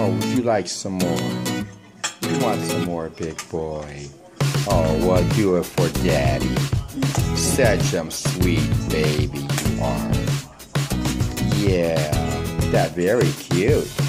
Oh, would you like some more? You want some more, big boy? Oh, well, do it for Daddy. Such a sweet baby you are. Yeah, that's very cute.